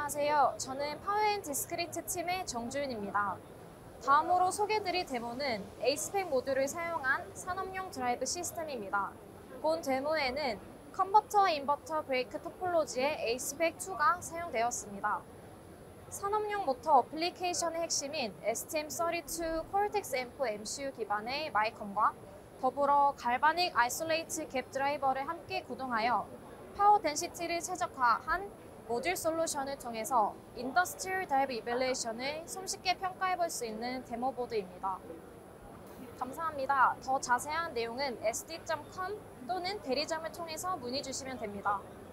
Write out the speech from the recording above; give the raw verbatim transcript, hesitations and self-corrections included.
안녕하세요. 저는 파워앤디스크리트 팀의 정주윤입니다. 다음으로 소개드릴 데모는 에이스펙 모듈을 사용한 산업용 드라이브 시스템입니다. 본 데모에는 컨버터 인버터 브레이크 토폴로지의 에이스펙 이가 사용되었습니다. 산업용 모터 어플리케이션의 핵심인 에스티엠 삼십이 코르텍스 엠 포 엠씨유 기반의 마이컴과 더불어 갈바닉 아이솔레이트 갭 드라이버를 함께 구동하여 파워 덴시티를 최적화한 모듈 솔루션을 통해서 인더스트리얼 드라이브 이밸루에이션을 손쉽게 평가해볼 수 있는 데모보드입니다. 감사합니다. 더 자세한 내용은 에스디 닷 컴 또는 대리점을 통해서 문의 주시면 됩니다.